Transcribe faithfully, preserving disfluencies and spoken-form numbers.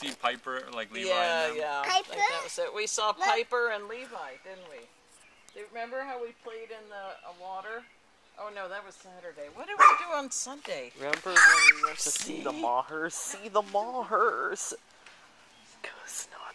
see Piper, like Levi? Yeah, and them? yeah. Piper? Like that was it. We saw Piper and Levi, didn't we? Do you remember how we played in the uh, water? Oh no, that was Saturday. What did we do on Sunday? Remember when we went to see, see the Mahers? See the Mahers! Cause not